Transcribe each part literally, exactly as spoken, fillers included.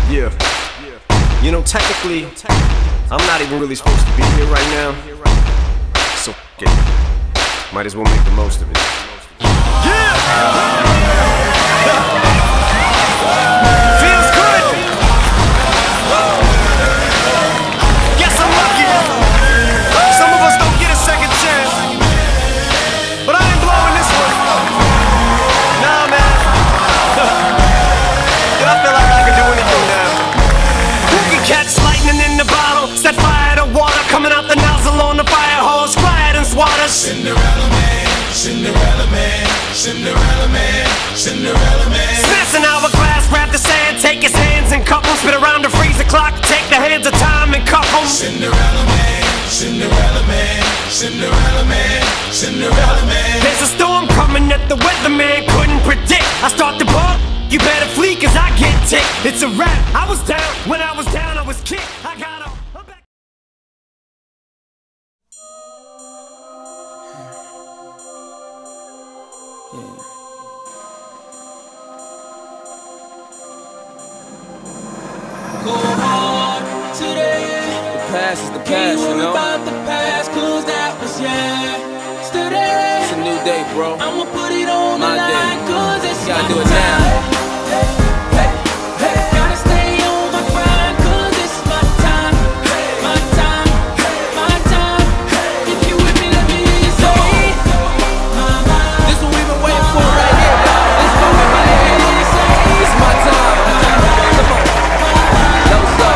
Yeah. You know, technically, I'm not even really supposed to be here right now. So, f it. Might as well make the most of it. Yeah! Feels good! Guess I'm lucky. Some of us don't get a second chance. But I ain't blowing this one. Nah, man. I feel like I can do anything now. Who can catch lightning in the bottle? Set fire to water coming out the nozzle on the fire hose. Quiet and swatter. Cinderella man, Cinderella man, Cinderella man, Cinderella man. Smash an hourglass, grab the sand, take his hands and cup 'em. Spit around the freezer clock, take the hands of time and cuff 'em. Cinderella man, Cinderella man, Cinderella man, Cinderella man. There's a storm coming that the weatherman couldn't predict. I start the ball, you better flee cause I get ticked. It's a wrap, I was down, when I was down I was kicked. I got up, I'm back. Yeah. Go hard today. The past is the past, you know. About the past, cause that was yesterday. It's a new day, bro. I'ma put it on my the line, day. Cause it's you gotta do it now. Hey, hey, hey. Gotta stay on my grind, cause it's my time. My time, my time. If you with me, let me hear you say. This is what we've been waiting for right here, y'all. Let's go, everybody. It's my time. Come on. Yo, so.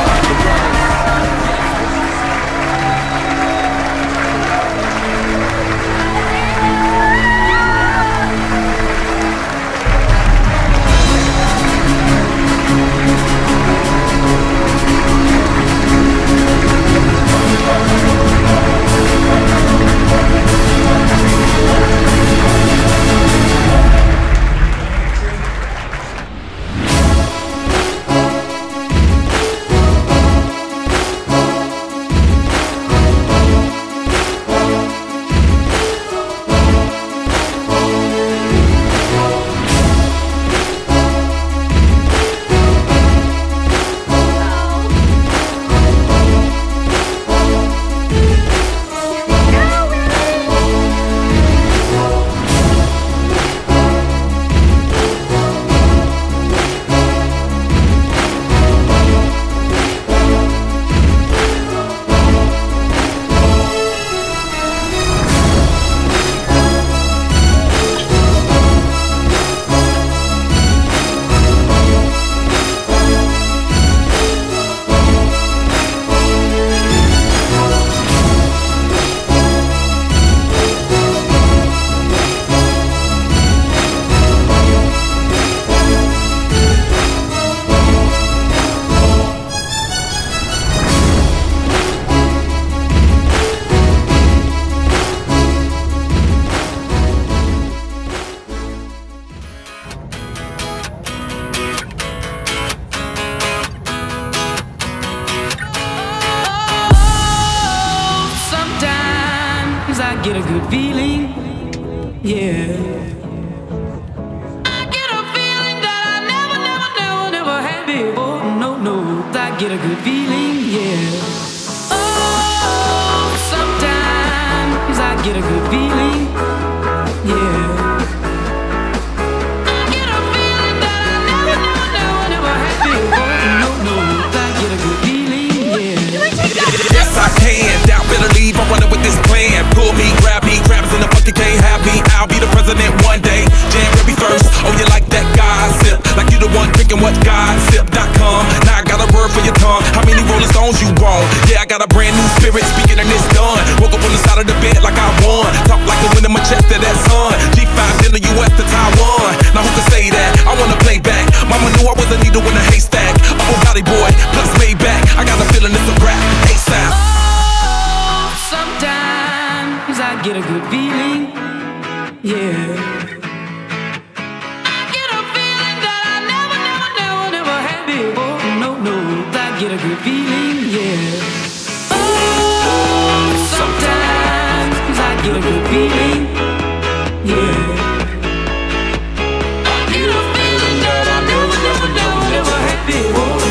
I get a good feeling, yeah. I get a feeling that I never, never, never, never had before. No, no, I get a good feeling, yeah. Oh, sometimes I get a good feeling, yeah. I get a feeling that I never, never, never, never had before. No, no, I get a good feeling, yeah. Yes, I can. Doubt, better leave. I'm running with this plan. Pull me, grab me, grabs in the fucking can't have me. I'll be the president one day. Jam will be first. Oh, you like that gossip? Like you the one picking what gossip dot com. Now I got a word for your tongue. How many Rolling Stones you want? Yeah, I got a brand new spirit speaking and it's done. Woke up on the side of the bed like I won. Talk like the wind in my chest to that sun. G five in the U S to Taiwan. Now who can say that? I wanna play back. Mama knew I was a needle in a haystack. A Bugatti boy, plus Maybach. I got a feeling it's a rap. ASAP. Oh, sometimes I get a good feeling, yeah. I get a feeling that I never, never, never, never had before. No, no, I get a good feeling, yeah. Oh, sometimes I get a good feeling, yeah. I get a feeling that I never, never, never, never had before.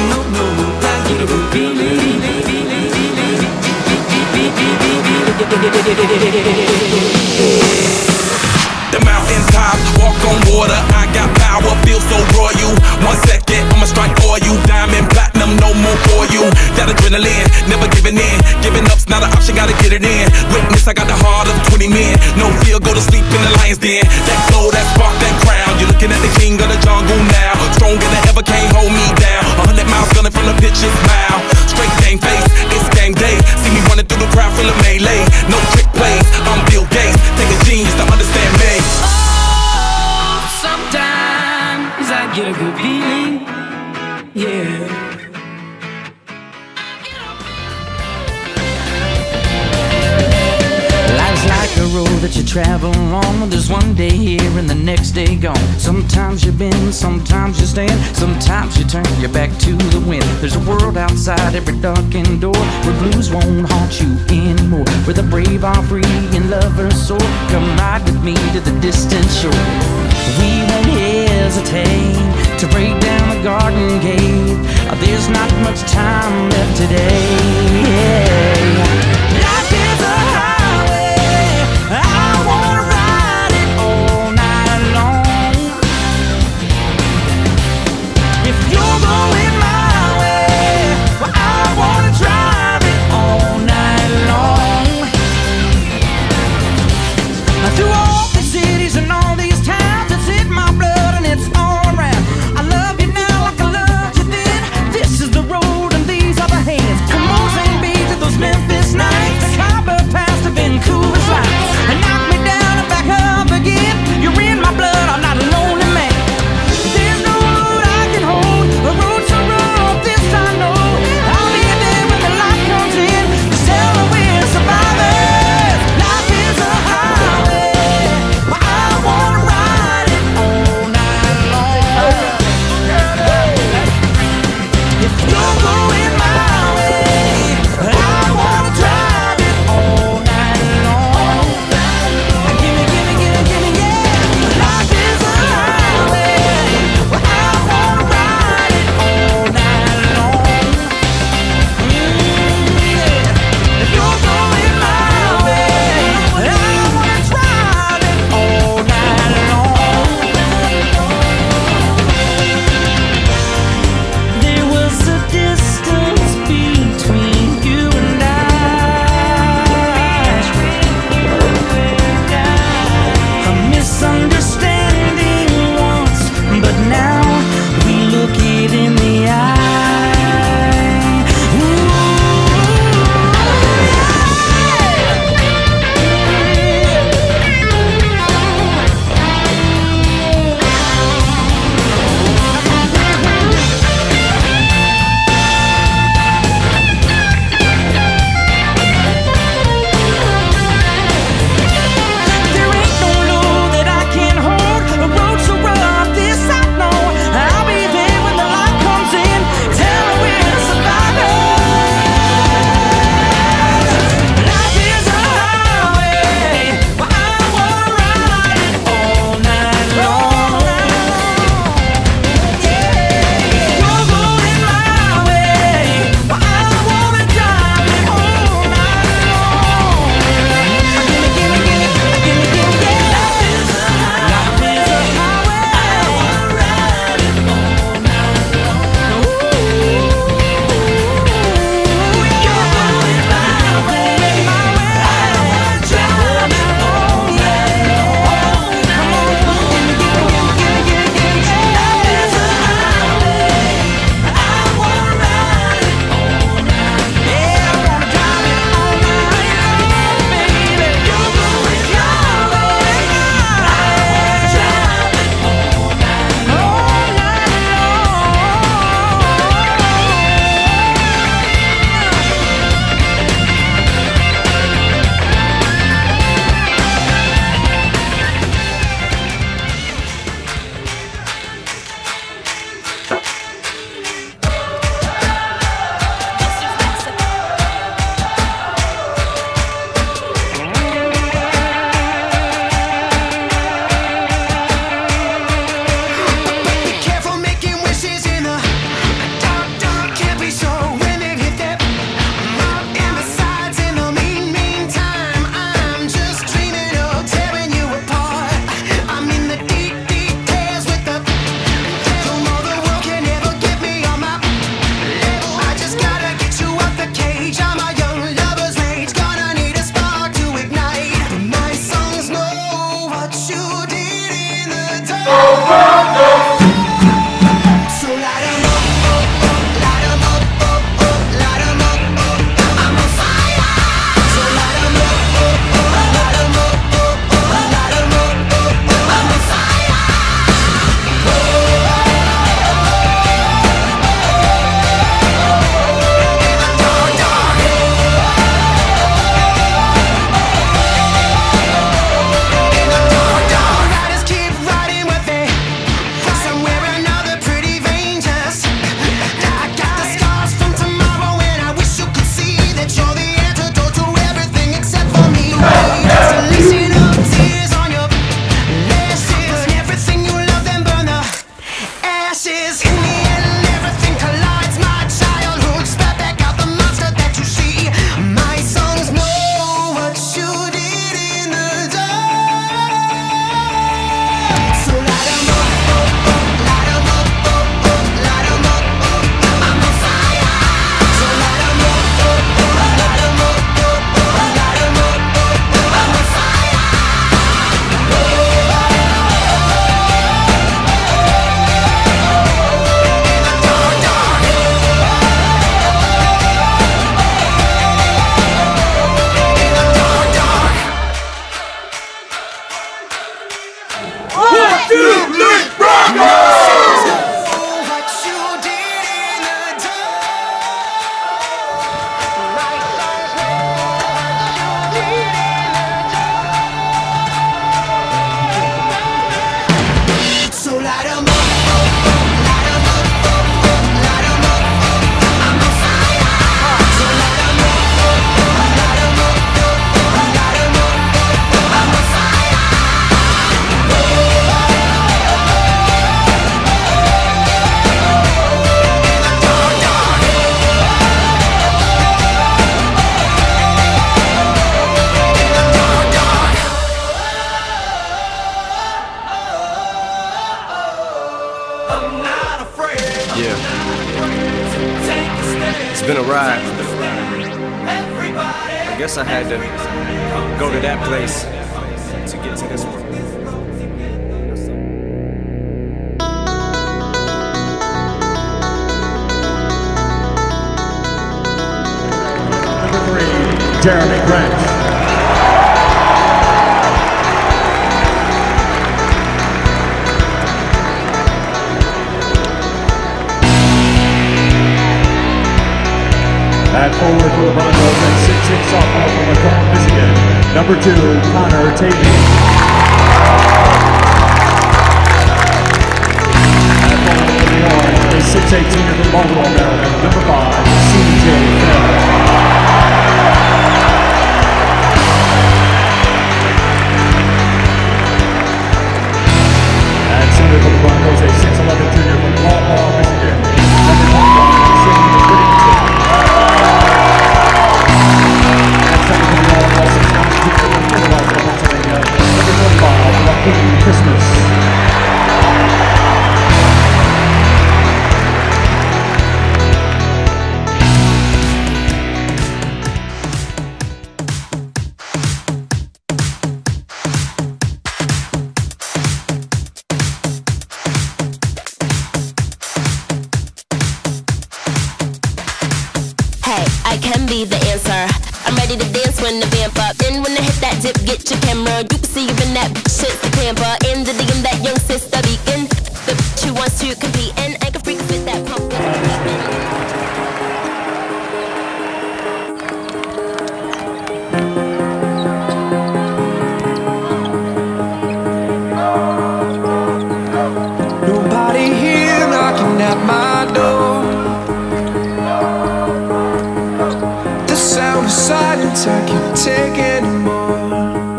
The mountain top, walk on water, I got power, feel so royal. One second, I'ma strike oil, you diamond, platinum, no more for you. That adrenaline, never giving in. Giving up's not an option, gotta get it in. Witness, I got the heart of twenty men. No fear, go to sleep in the lion's den. That glow, that spark, that crown. You're looking at the king of the jungle now. Stronger than ever, can't hold me down. A hundred miles gunning from the pitcher's mouth. Straight game face, it's game day. See me running through the crowd full of melee. No trick plays, I'm Bill Gates. Take a genius to understand me. Oh, sometimes I get a good feeling, yeah. Life's like a road that you travel on. There's one day here and the next day gone. Sometimes you bend, sometimes you stand, sometimes you turn your back to the wind. There's a world outside every darkened door where blues won't haunt you anymore, where the brave are free and lovers soar. Come ride with me to the distant shore. We won't hesitate to break down the garden gate. There's not much time left today, yeah. Life is a highway, I wanna ride it all night long. If you're going my way, well, I wanna drive it all night long. Through all the cities and all these towns, it's in my blood and it's all around. I love Yeah. It's been a ride. I guess I had to go to that place to get to this one. Number three, Jeremy Grant. At forward for the Broncos at six six sophomore from Macomb, Michigan, number two, Connor Tavey. At forward for the Orange is six eighteen from Baltimore, Maryland, number five, C J Fell. At center for the Broncos, a six eleven junior from Paul Paul, Michigan, number twenty-one, Shane Whittington. Christmas. Hey, I can be the answer. I'm ready to dance when the vamp up. Then when I hit that dip, get your camera. You can see you in that shit's the camper. In the D M, that young sister beacon. The bitch who wants to compete and I can freak fit that pump. Nobody here knocking at my door. The sound of silence, I can't take anymore.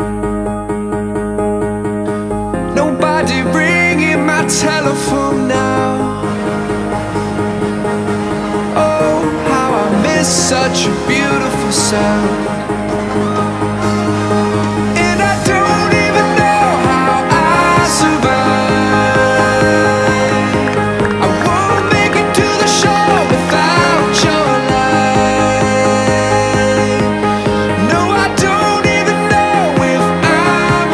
Nobody ringing my telephone now. Oh, how I miss such a beautiful sound. And I don't even know how I survive. I won't make it to the show without your light. No, I don't even know if I'm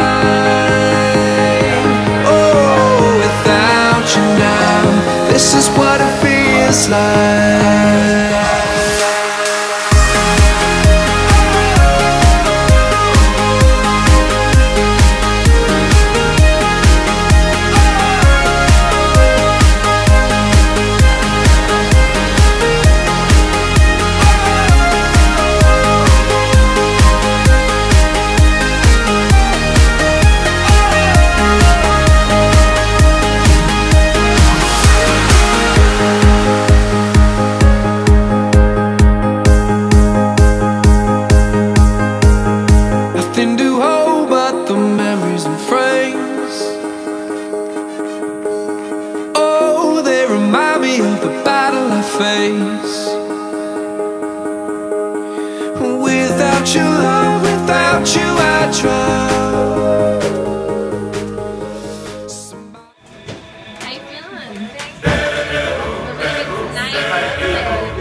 alive. Oh, without you now, this is what it feels like. Nothing to hold but the memories and frames. Oh, they remind me of the battle I face. Without your love, without you I drown. How you feeling? We're really good tonight.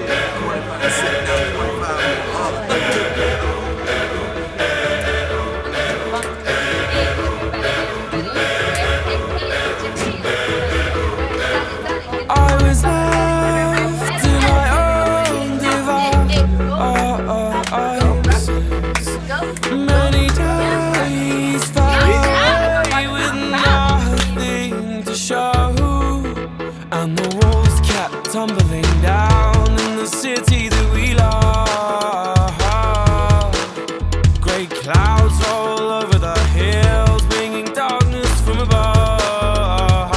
I was left to my own devices. Many days fly with nothing to show, and the walls kept tumbling down in the city that we love. Great clouds roll over the hills, bringing darkness from above.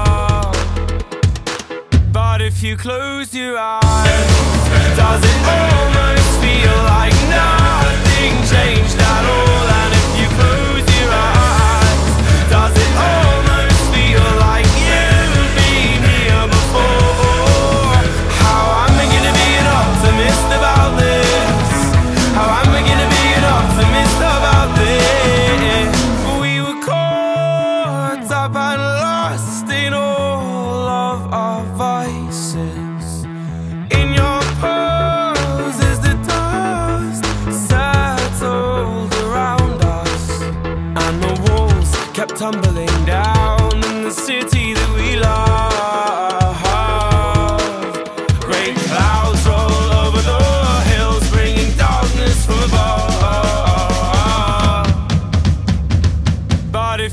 But if you close your eyes, does it almost feel like nothing changed at all? And if you close your eyes, does it almost feel like you've been here before? How am I gonna be an optimist about this? How am I gonna be an optimist about this? We were caught up and lost in all of our vice.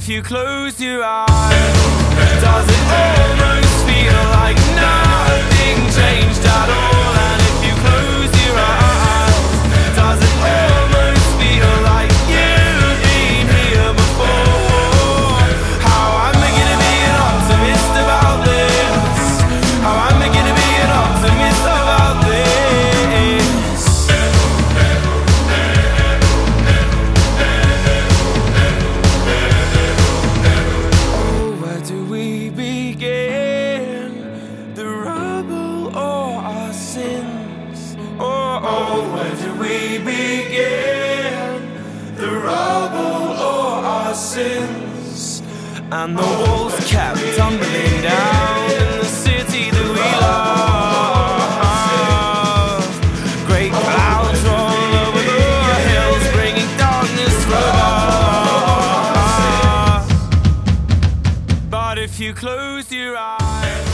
if you close your eyes, does it almost feel like nothing changed at all? And if you close your eyes, does it almost feel like you've been here before? How am I gonna be an optimist about this? How am I gonna be an optimist about this? Oh, where do we begin? The rubble or our sins? Oh, oh, where do we begin? The rubble or our sins? And the walls kept tumbling down in the city that we love. Great clouds roll over the hills, bringing darkness from us. But if you close your eyes,